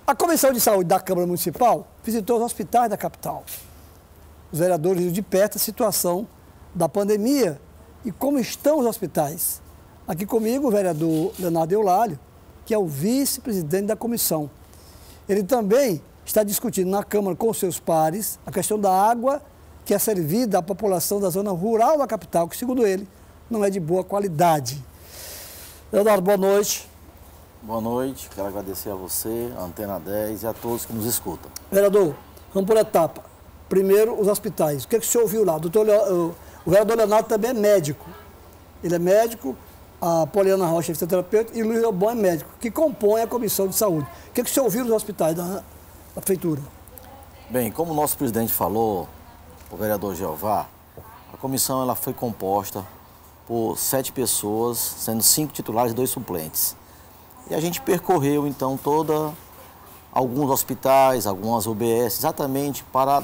A Comissão de Saúde da Câmara Municipal visitou os hospitais da capital. Os vereadores viram de perto a situação da pandemia e como estão os hospitais. Aqui comigo o vereador Leonardo Eulálio, que é o vice-presidente da comissão. Ele também está discutindo na Câmara com seus pares a questão da água que é servida à população da zona rural da capital, que, segundo ele, não é de boa qualidade. Leonardo, boa noite. Boa noite, quero agradecer a você, a Antena 10 e a todos que nos escutam. Vereador, vamos por etapa. Primeiro, os hospitais. O que o senhor ouviu lá? O vereador Leonardo também é médico. Ele é médico, a Poliana Rocha é fisioterapeuta e o Luiz Lobão é médico, que compõe a Comissão de Saúde. O que o senhor ouviu nos hospitais da Prefeitura? Bem, como o nosso presidente falou, o vereador Jeová, a comissão ela foi composta por 7 pessoas, sendo 5 titulares e 2 suplentes. E a gente percorreu, então, alguns hospitais, algumas UBS, exatamente para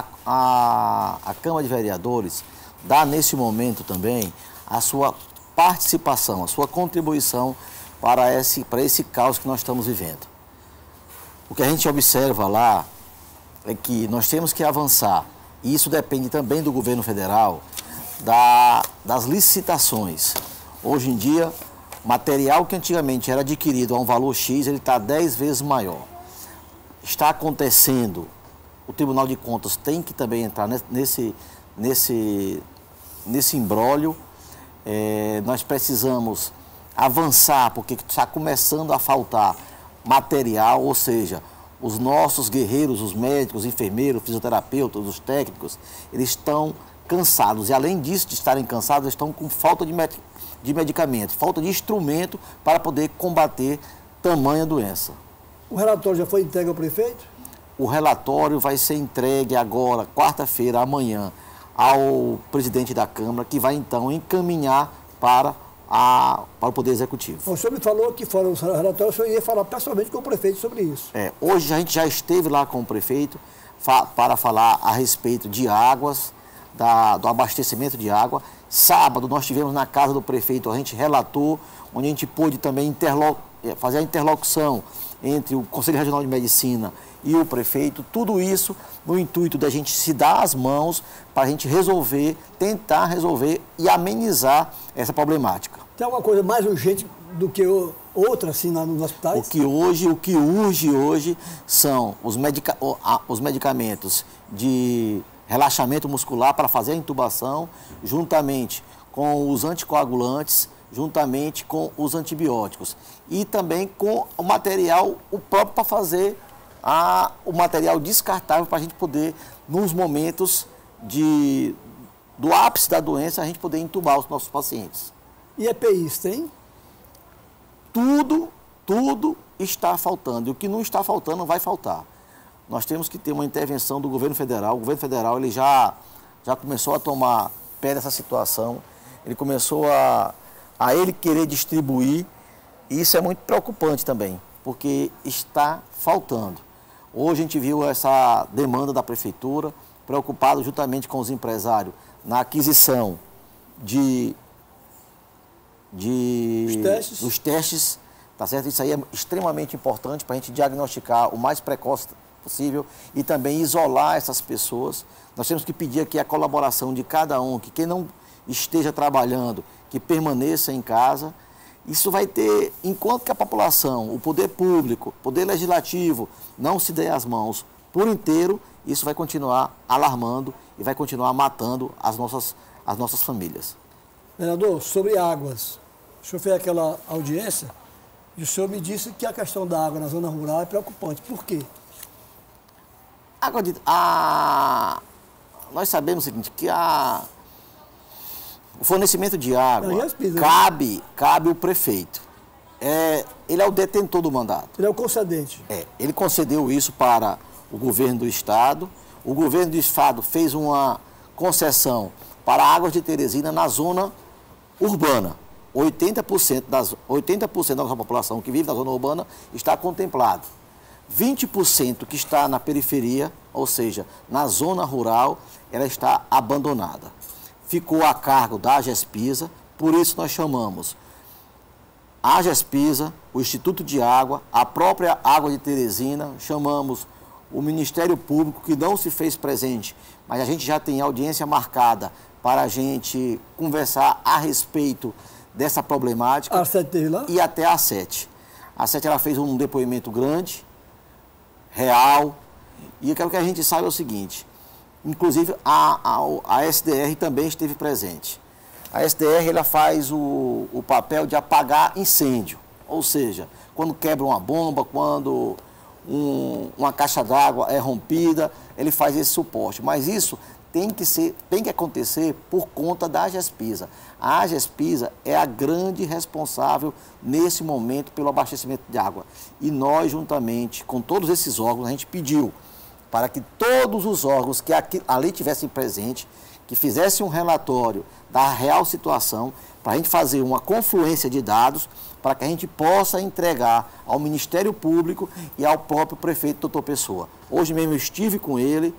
a Câmara de Vereadores dar, nesse momento também, a sua participação, a sua contribuição para esse caos que nós estamos vivendo. O que a gente observa lá é que nós temos que avançar, e isso depende também do governo federal, das licitações. Hoje em dia, material que antigamente era adquirido a um valor X, ele está 10 vezes maior. Está acontecendo, o Tribunal de Contas tem que também entrar nesse imbróglio. Nós precisamos avançar, porque está começando a faltar material, ou seja, os nossos guerreiros, os médicos, os enfermeiros, os fisioterapeutas, os técnicos, eles estão cansados. E além disso, de estarem cansados, eles estão com falta de medicamentos, falta de instrumento para poder combater tamanha doença. O relatório já foi entregue ao prefeito? O relatório vai ser entregue agora, quarta-feira, amanhã, ao presidente da Câmara, que vai então encaminhar para o Poder Executivo. O senhor me falou que fora o relatório, o senhor ia falar pessoalmente com o prefeito sobre isso. Hoje a gente já esteve lá com o prefeito para falar a respeito de águas, do abastecimento de água. Sábado nós tivemos na casa do prefeito, a gente relatou, onde a gente pôde também fazer a interlocução entre o Conselho Regional de Medicina e o prefeito, tudo isso no intuito da gente se dar as mãos para a gente tentar resolver e amenizar essa problemática. Tem alguma coisa mais urgente do que outra assim nos hospitais? O que urge hoje são os medicamentos de relaxamento muscular para fazer a intubação, juntamente com os anticoagulantes, juntamente com os antibióticos e também com o material próprio para fazer o material descartável para a gente poder, nos momentos do ápice da doença, a gente poder intubar os nossos pacientes. E EPIs tem? Tudo está faltando. E o que não está faltando vai faltar. Nós temos que ter uma intervenção do governo federal. O governo federal ele já começou a tomar pé dessa situação. Ele começou a ele querer distribuir. E isso é muito preocupante também, porque está faltando. Hoje a gente viu essa demanda da prefeitura, preocupado juntamente com os empresários na aquisição dos testes, tá certo? Isso aí é extremamente importante para a gente diagnosticar o mais precoce possível e também isolar essas pessoas. Nós temos que pedir aqui a colaboração de cada um, que quem não esteja trabalhando, que permaneça em casa. Isso vai ter, enquanto que a população, o poder público, o poder legislativo não se der as mãos por inteiro, isso vai continuar alarmando e vai continuar matando as nossas famílias. Vereador, sobre águas, o senhor fez aquela audiência e o senhor me disse que a questão da água na zona rural é preocupante. Por quê? Nós sabemos o seguinte, que o fornecimento de água cabe o prefeito. Ele é o detentor do mandato. Ele é o concedente. Ele concedeu isso para o governo do estado. O governo do estado fez uma concessão para Águas de Teresina na zona urbana. 80% da nossa população que vive na zona urbana está contemplado. 20% que está na periferia, ou seja, na zona rural, ela está abandonada. Ficou a cargo da Gespisa, por isso nós chamamos a Gespisa, o Instituto de Água, a própria Água de Teresina, chamamos o Ministério Público, que não se fez presente, mas a gente já tem audiência marcada para a gente conversar a respeito dessa problemática. A ACET teve lá? E até a ACET. A ACET ela fez um depoimento grande, real, e eu quero que a gente saiba o seguinte, inclusive a SDR também esteve presente. A SDR ela faz o papel de apagar incêndio, ou seja, quando quebra uma bomba, quando uma caixa d'água é rompida, ele faz esse suporte. Mas isso tem que acontecer por conta da Gespisa. A Gespisa é a grande responsável nesse momento pelo abastecimento de água. E nós, juntamente com todos esses órgãos, a gente pediu para que todos os órgãos que ali tivessem presente, que fizessem um relatório da real situação, para a gente fazer uma confluência de dados, para que a gente possa entregar ao Ministério Público e ao próprio prefeito Dr. Pessoa. Hoje mesmo eu estive com ele,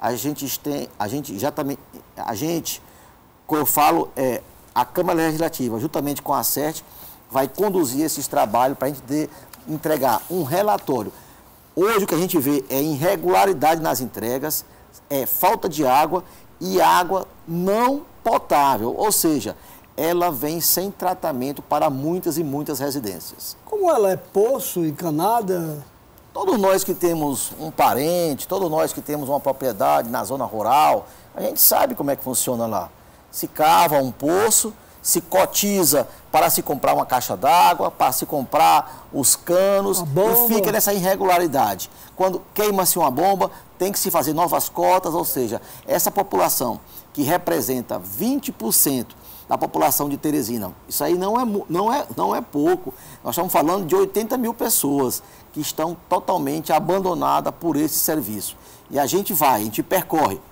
como eu falo, a Câmara Legislativa, juntamente com a ACET, vai conduzir esses trabalhos para a gente entregar um relatório. Hoje o que a gente vê é irregularidade nas entregas, é falta de água e água não potável, ou seja, ela vem sem tratamento para muitas e muitas residências. Como ela é poço, encanada? Todos nós que temos um parente, todos nós que temos uma propriedade na zona rural, a gente sabe como é que funciona lá. Se cava um poço, se cotiza para se comprar uma caixa d'água, para se comprar os canos, e fica nessa irregularidade. Quando queima-se uma bomba, tem que se fazer novas cotas, ou seja, essa população que representa 20% da população de Teresina, isso aí não é pouco. Nós estamos falando de 80 mil pessoas que estão totalmente abandonadas por esse serviço. E a gente percorre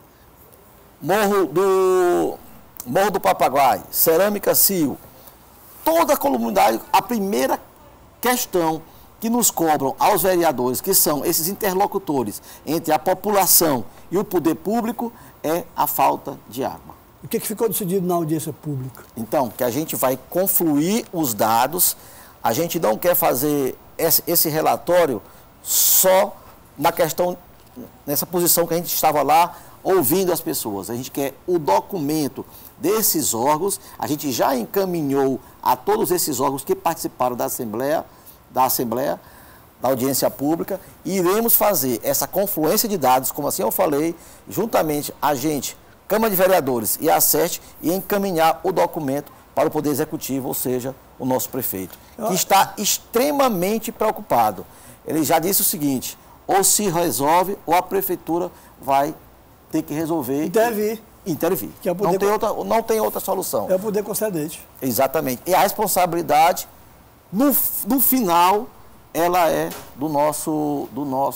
Morro do Papagaio, Cerâmica Cio, toda a comunidade. A primeira questão que nos cobram aos vereadores, que são esses interlocutores entre a população e o poder público, é a falta de água. O que ficou decidido na audiência pública? Então, que a gente vai confluir os dados, a gente não quer fazer esse relatório só nessa posição que a gente estava lá ouvindo as pessoas. A gente quer o documento desses órgãos, a gente já encaminhou a todos esses órgãos que participaram da audiência pública, e iremos fazer essa confluência de dados, como assim eu falei, juntamente a gente, Câmara de Vereadores e a ACET, e encaminhar o documento para o Poder Executivo, ou seja, o nosso prefeito, que está extremamente preocupado. Ele já disse o seguinte, ou se resolve, ou a prefeitura vai ter que resolver. Intervir. Que é não tem outra solução. É o poder concedente. Exatamente. E a responsabilidade, no final, ela é do nosso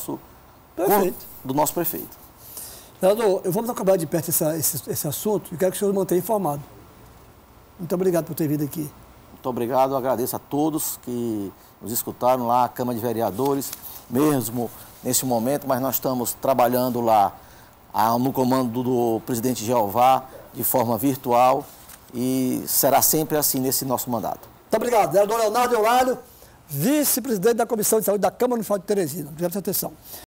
prefeito. Senador, vamos acabar de perto esse assunto e quero que o senhor mantenha informado. Muito obrigado por ter vindo aqui. Muito obrigado, eu agradeço a todos que nos escutaram lá, a Câmara de Vereadores, mesmo nesse momento, mas nós estamos trabalhando lá no comando do presidente Jeová, de forma virtual, e será sempre assim nesse nosso mandato. Muito obrigado. Vereador Leonardo Eulalio, vice-presidente da Comissão de Saúde da Câmara Municipal de Teresina. Obrigado pela sua atenção.